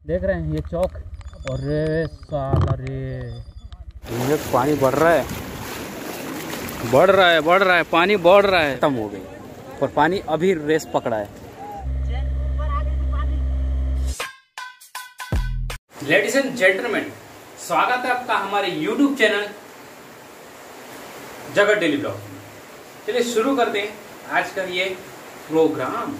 देख रहे हैं ये चौक। और साला रे पानी बढ़ रहा है, बढ़ रहा है, बढ़ रहा है, पानी बढ़ रहा है। खत्म हो गई और पानी अभी रेस पकड़ा है। लेडीज एंड जेंटलमैन, स्वागत है आपका हमारे YouTube channel Jagat daily blog. चलिए शुरू करते हैं आज का ये प्रोग्राम।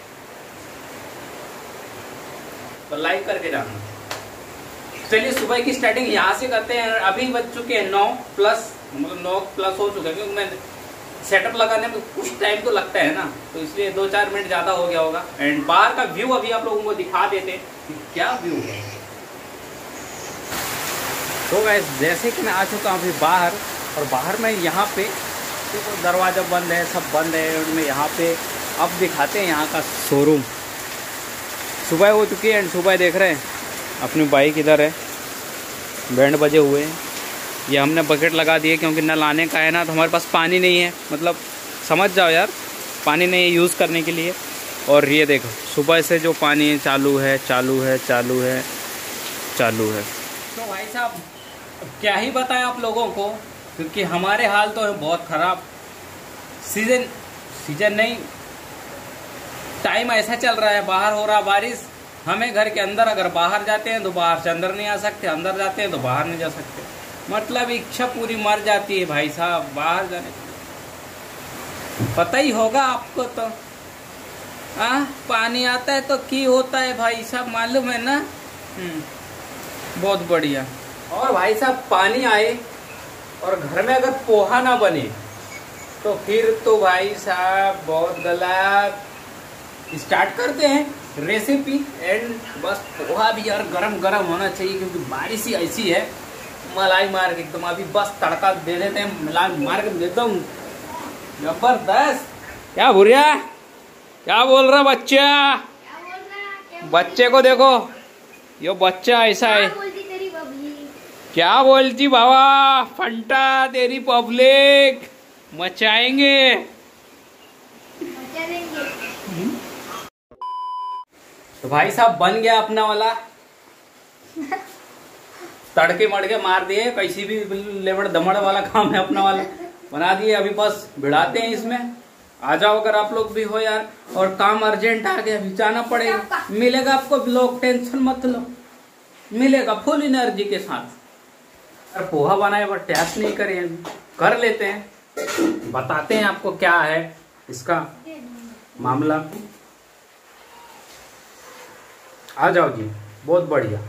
तो लाइक करके जाना। चलिए सुबह की स्टार्टिंग यहाँ से करते हैं। अभी बज चुके हैं 9+, मतलब 9+ हो चुके हैं, क्योंकि मैं सेटअप लगाने में कुछ टाइम तो लगता है ना, तो इसलिए 2-4 मिनट ज़्यादा हो गया होगा। एंड बाहर का व्यू अभी आप लोगों को दिखा देते हैं कि क्या व्यू है। तो गाइस जैसे कि मैं आ चुका हूँ अभी बाहर, और बाहर में यहाँ पे तो दरवाज़ा बंद है, सब बंद है। उनमें यहाँ पे अब दिखाते हैं यहाँ का शोरूम। सुबह हो चुकी है एंड सुबह देख रहे हैं अपनी बाइक इधर है, बैंड बजे हुए हैं। ये हमने बकेट लगा दिए क्योंकि नल आने का है ना, तो हमारे पास पानी नहीं है, मतलब समझ जाओ यार, पानी नहीं है यूज़ करने के लिए। और ये देखो सुबह से जो पानी चालू है, चालू है, चालू है, चालू है। तो भाई साहब क्या ही बताएं आप लोगों को, क्योंकि हमारे हाल तो है बहुत ख़राब। सीजन नहीं, टाइम ऐसा चल रहा है, बाहर हो रहा बारिश, हमें घर के अंदर, अगर बाहर जाते हैं तो बाहर से अंदर नहीं आ सकते, अंदर जाते हैं तो बाहर नहीं जा सकते। मतलब इच्छा पूरी मर जाती है भाई साहब बाहर जाने की। पता ही होगा आपको तो, पानी आता है तो की होता है भाई साहब, मालूम है ना। बहुत बढ़िया। और भाई साहब पानी आए और घर में अगर पोहा ना बने तो फिर तो भाई साहब बहुत गलत। स्टार्ट करते हैं रेसिपी। एंड बस पोहा भी यार गरम गरम होना चाहिए, क्योंकि बारिश ही ऐसी है। मलाई मार के एकदम अभी बस तड़का दे देते हैं, मलाई मार के देता हूँ जबरदस्त। क्या भूरिया, क्या बोल रहा बच्चा? बच्चे को देखो, यो बच्चा ऐसा है। क्या बोलती बाबा? फंटा तेरी पब्लिक मचाएंगे। तो भाई साहब बन गया अपना वाला। तड़के मड़के मार दिए, कैसी भी लेवड़ दमड़ वाला काम है अपना वाला, बना दिए। अभी बस भिड़ाते हैं इसमें। आ जाओ अगर आप लोग भी हो यार। और काम अर्जेंट आ गया, अभी जाना पड़ेगा। मिलेगा आपको ब्लॉग, टेंशन मत लो, मिलेगा फुल एनर्जी के साथ। अरे पोहा बनाए पर टेस्ट नहीं करे, कर लेते हैं, बताते हैं आपको क्या है इसका मामला। आ जाओ जी, बहुत बढ़िया।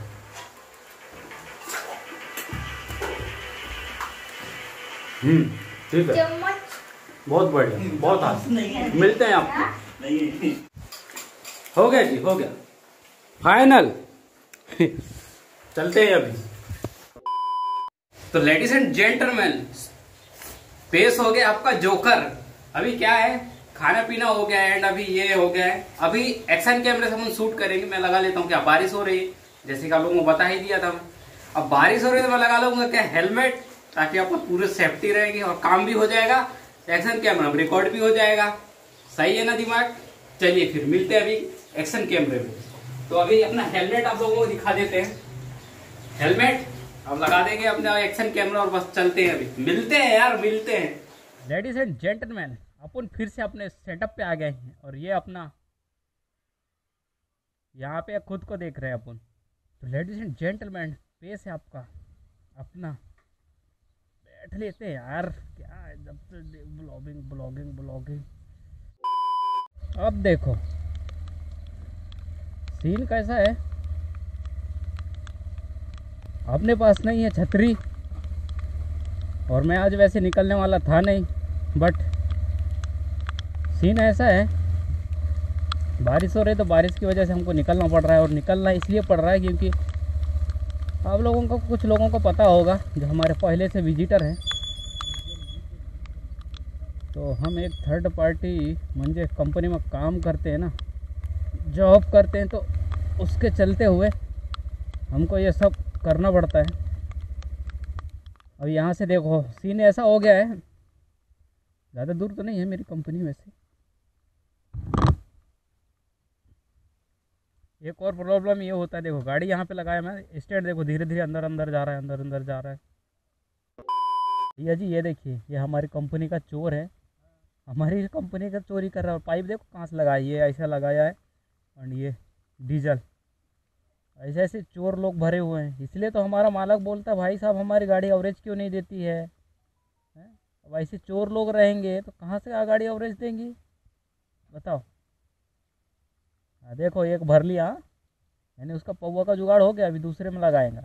ठीक है, बहुत बढ़िया, बहुत आसान। मिलते हैं आपको। हो गया जी, हो गया फाइनल। चलते हैं अभी। तो लेडीज एंड जेंटलमैन, पेश हो गया आपका जोकर। अभी क्या है, खाना पीना हो गया है एंड अभी ये हो गया है। अभी एक्शन कैमरे से हम शूट करेंगे। मैं लगा लेता हूँ, क्या बारिश हो रही है जैसे कि आप लोगों को बता ही दिया था। अब बारिश हो रही है तो मैं लगा लूंगा क्या हेलमेट, ताकि आपको पूरी सेफ्टी रहेगी और काम भी हो जाएगा, एक्शन कैमरा रिकॉर्ड भी हो जाएगा। सही है ना दिमाग? चलिए फिर मिलते हैं अभी एक्शन कैमरे में। तो अभी अपना हेलमेट आप लोगों को दिखा देते हैं। हेलमेट अब लगा देंगे अपना एक्शन कैमरा और बस चलते हैं। अभी मिलते हैं यार, मिलते हैं। लेडीज एंड जेंटलमैन, अपन फिर से अपने सेटअप पे आ गए हैं और ये अपना यहाँ पे खुद को देख रहे हैं अपन। तो लेडीज एंड जेंटलमैन, पेश है आपका अपना। बैठ लेते हैं यार, क्या है जब से ब्लॉगिंग ब्लॉगिंग ब्लॉगिंग। अब देखो सीन कैसा है। अपने पास नहीं है छतरी, और मैं आज वैसे निकलने वाला था नहीं, बट सीन ऐसा है, बारिश हो रही है तो बारिश की वजह से हमको निकलना पड़ रहा है। और निकलना इसलिए पड़ रहा है क्योंकि आप लोगों को, कुछ लोगों को पता होगा जो हमारे पहले से विजिटर हैं, तो हम एक थर्ड पार्टी म्हणजे कंपनी में काम करते हैं ना, जॉब करते हैं, तो उसके चलते हुए हमको ये सब करना पड़ता है। अब यहाँ से देखो सीन ऐसा हो गया है, ज़्यादा दूर तो नहीं है मेरी कंपनी में से। एक और प्रॉब्लम ये होता है, देखो गाड़ी यहाँ पे लगाया मैं, स्टैंड देखो धीरे धीरे अंदर अंदर जा रहा है, अंदर अंदर जा रहा है। भैया जी ये देखिए, ये हमारी कंपनी का चोर है, हमारी कंपनी का चोरी कर रहा है। पाइप देखो कहाँ से लगाई है, ऐसा लगाया है। और ये डीजल, ऐसे ऐसे चोर लोग भरे हुए हैं। इसलिए तो हमारा मालक बोलता है भाई साहब हमारी गाड़ी एवरेज क्यों नहीं देती है, हैं? अब ऐसे चोर लोग रहेंगे तो कहाँ से गाड़ी एवरेज देंगी, बताओ। देखो एक भर लिया, यानी उसका पौवा का जुगाड़ हो गया, अभी दूसरे में लगाएंगा।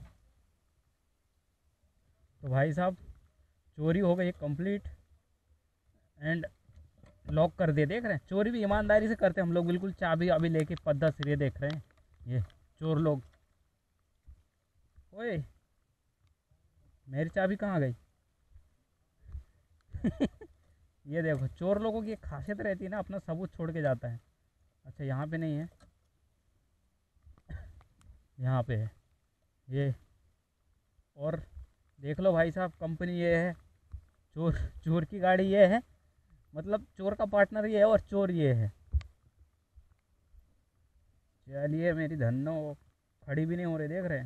तो भाई साहब चोरी हो गई कंप्लीट एंड लॉक कर दिए। देख रहे हैं चोरी भी ईमानदारी से करते हैं हम लोग, बिल्कुल चाबी अभी लेके पद्धा से, ये देख रहे हैं ये चोर लोग। ओए मेरी चाबी कहाँ गई? ये देखो चोर लोगों की एक खासियत रहती है ना, अपना सबूत छोड़ के जाता है। अच्छा यहाँ पे नहीं है, यहाँ पे है ये। और देख लो भाई साहब कंपनी ये है, चोर चोर की गाड़ी ये है, मतलब चोर का पार्टनर ये है और चोर ये है। चलिए मेरी धन्नो खड़ी भी नहीं हो रही, देख रहे हैं।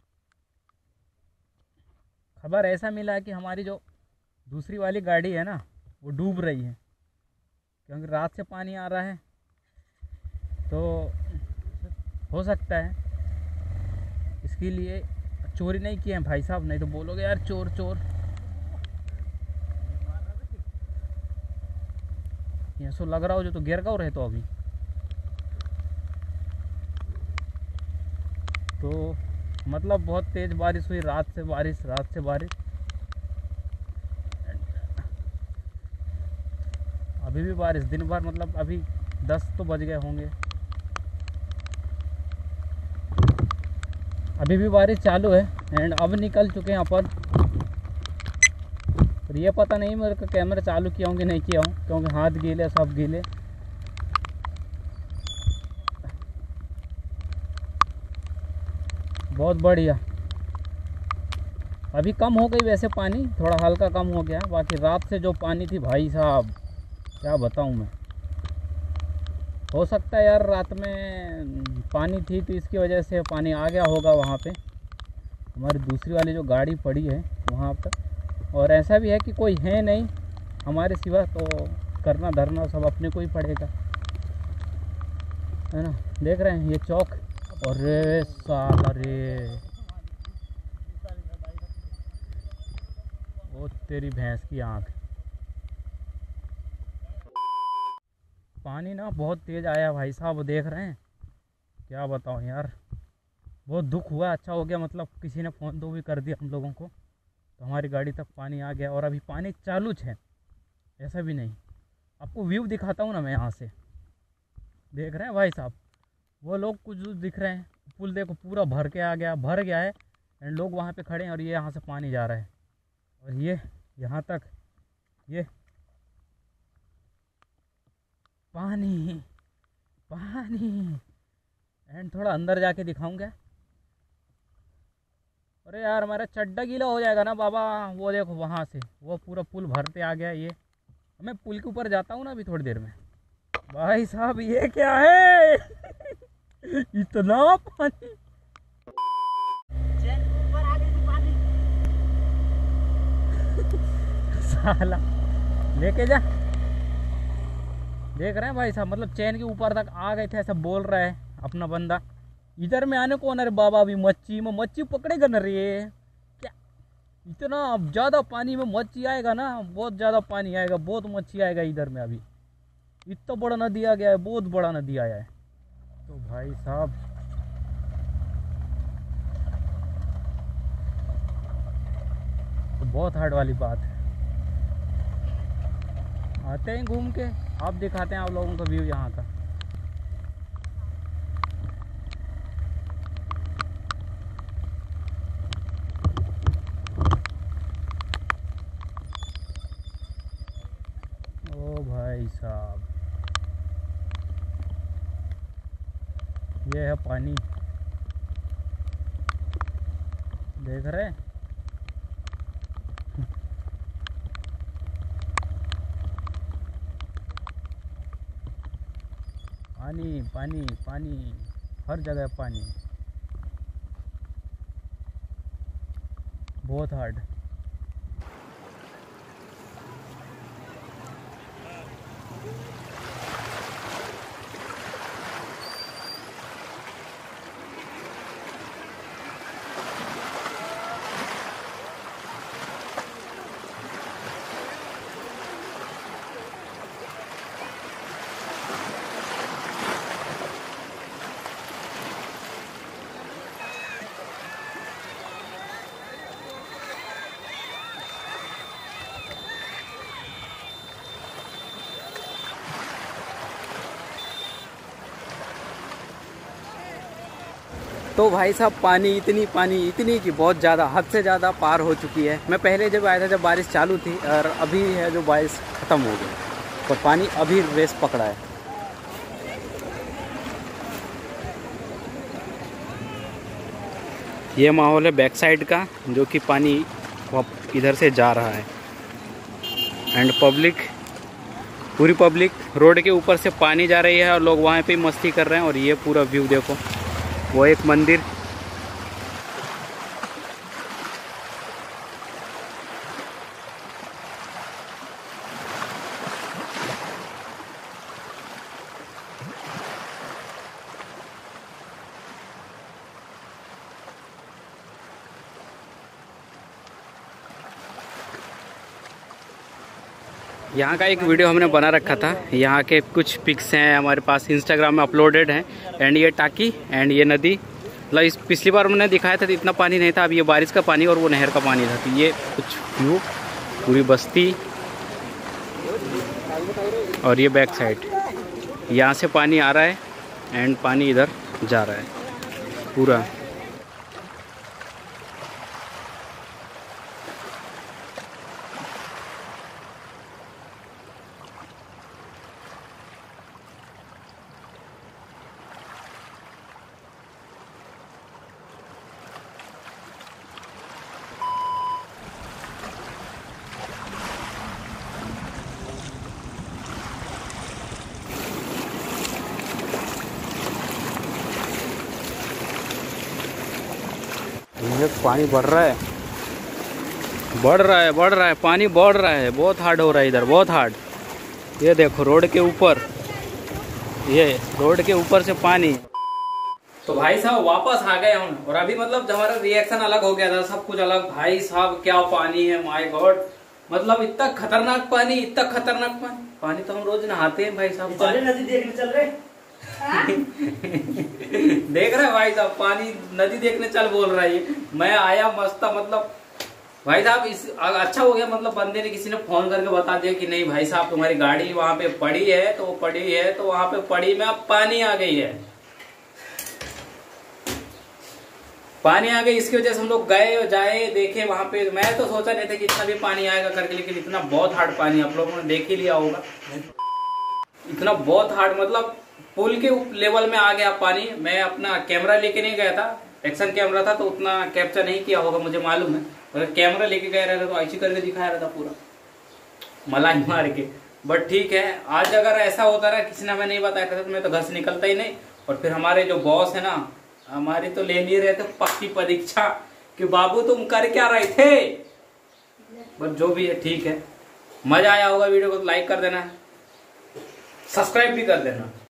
खबर ऐसा मिला है कि हमारी जो दूसरी वाली गाड़ी है ना वो डूब रही है, क्योंकि रात से पानी आ रहा है। तो हो सकता है इसके लिए चोरी नहीं किए हैं भाई साहब, नहीं तो बोलोगे यार चोर चोर। ये सो लग रहा हो जो तो गिर गए रहे तो अभी तो मतलब बहुत तेज़ बारिश हुई, रात से बारिश, रात से बारिश। अभी भी बारिश दिन भर, मतलब अभी 10 तो बज गए होंगे, अभी भी बारिश चालू है। एंड अब निकल चुके हैं अपन। और ये पता नहीं मेरे को कैमरा चालू किया हूँ कि नहीं किया हूँ, क्योंकि हाथ गीले सब गीले। बहुत बढ़िया, अभी कम हो गई वैसे, पानी थोड़ा हल्का कम हो गया। बाकी रात से जो पानी थी भाई साहब क्या बताऊँ मैं। हो सकता है यार रात में पानी थी तो इसकी वजह से पानी आ गया होगा वहाँ पे, हमारी दूसरी वाली जो गाड़ी पड़ी है वहाँ पर। और ऐसा भी है कि कोई है नहीं हमारे सिवा, तो करना धरना सब अपने को ही पड़ेगा, है ना। देख रहे हैं ये चौक, और साला रे वो तेरी भैंस की आँख। पानी ना बहुत तेज़ आया भाई साहब, देख रहे हैं। क्या बताऊँ यार, बहुत दुख हुआ। अच्छा हो गया मतलब किसी ने फ़ोन तो भी कर दिया हम लोगों को, तो हमारी गाड़ी तक पानी आ गया। और अभी पानी चालू है, ऐसा भी नहीं। आपको व्यू दिखाता हूँ ना मैं यहाँ से, देख रहे हैं भाई साहब वो लोग कुछ दिख रहे हैं। पुल देखो पूरा भर के आ गया, भर गया है। एंड लोग वहाँ पे खड़े हैं और ये यहाँ से पानी जा रहा है, और ये यहाँ तक ये पानी पानी। एंड थोड़ा अंदर जाके दिखाऊंगा। अरे यार हमारा चड्डा गीला हो जाएगा ना बाबा। वो देखो वहाँ से वो पूरा पुल भरते आ गया। ये मैं पुल के ऊपर जाता हूँ ना अभी थोड़ी देर में। भाई साहब ये क्या है? इतना पानी, साला लेके जा। देख रहे हैं भाई साहब, मतलब चैन के ऊपर तक आ गए थे, ऐसा बोल रहा है अपना बंदा। इधर में आने को ना रे बाबा, अभी मच्छी पकड़ेगा ना रे क्या? इतना ज़्यादा पानी में मच्छी आएगा ना, बहुत ज़्यादा पानी आएगा, बहुत मच्छी आएगा इधर में। अभी इतना बड़ा नदी आ गया है, बहुत बड़ा नदी आया है। तो भाई साहब तो बहुत हार्ड वाली बात है। आते हैं घूम के, आप दिखाते हैं आप लोगों का व्यू यहाँ का। ओ भाई साहब ये है पानी, देख रहे हैं। पानी पानी पानी। हर जगह पानी, बहुत हार्ड। तो भाई साहब पानी इतनी कि बहुत ज़्यादा, हद से ज़्यादा पार हो चुकी है। मैं पहले जब आया था जब बारिश चालू थी, और अभी है जो बारिश ख़त्म हो गई और पानी अभी रेस पकड़ा है। ये माहौल है बैक साइड का, जो कि पानी इधर से जा रहा है, एंड पब्लिक, पूरी पब्लिक रोड के ऊपर से पानी जा रही है और लोग वहाँ पे मस्ती कर रहे हैं। और ये पूरा व्यू देखो, वो एक मंदिर, यहाँ का एक वीडियो हमने बना रखा था। यहाँ के कुछ पिक्स हैं हमारे पास, इंस्टाग्राम में अपलोडेड हैं। एंड ये टाकी एंड ये नदी, मतलब इस पिछली बार मैंने दिखाया था तो इतना पानी नहीं था, अब ये बारिश का पानी और वो नहर का पानी था। तो ये कुछ व्यू, पूरी बस्ती, और ये बैक साइड, यहाँ से पानी आ रहा है एंड पानी इधर जा रहा है पूरा। पानी बढ़ रहा है, पानी बढ़ रहा है, बहुत हार्ड हो रहा है इधर, बहुत हार्ड। ये देखो रोड के ऊपर, ये रोड के ऊपर से पानी। तो भाई साहब वापस आ गए हम, और अभी मतलब हमारा रिएक्शन अलग हो गया था, सब कुछ अलग। भाई साहब क्या पानी है, माय गॉड, मतलब इतना खतरनाक पानी, इतना खतरनाक पानी। पानी तो हम रोज नहाते हैं भाई साहब। नदी देखने चल रहे देख रहे भाई साहब, पानी नदी देखने चल बोल रहा है। मैं आया मस्त, मतलब भाई साहब इस अच्छा हो गया, मतलब बंदे ने, किसी ने फोन करके बता दिया कि नहीं भाई साहब तुम्हारी गाड़ी वहां पे पड़ी है, तो पड़ी है, तो वहां पे पड़ी में अब पानी आ गई है, पानी आ गई। इसकी वजह से हम लोग गए और जाए देखे वहां पे। मैं तो सोचा नहीं था कि इतना भी पानी आएगा करके, लेकिन इतना बहुत हार्ड पानी, आप लोगों ने देख ही लिया होगा, इतना बहुत हार्ड, मतलब पुल के लेवल में आ गया पानी। मैं अपना कैमरा लेके नहीं गया था, एक्शन कैमरा था, तो उतना कैप्चर नहीं किया होगा मुझे मालूम है। अगर कैमरा लेके गया रहता तो ऐसी करके दिखाया रहता पूरा मलाई मार के। बट ठीक है, आज अगर ऐसा होता ना, किसी ने हमें नहीं बताया था, तो मैं तो घर से निकलता ही नहीं। और फिर हमारे जो बॉस है ना, हमारे तो ले लिए रहे थे पक्की परीक्षा कि बाबू तुम कर क्या रहे थे। बट जो भी है ठीक है, मजा आया होगा। वीडियो को लाइक कर देना, सब्सक्राइब भी कर देना।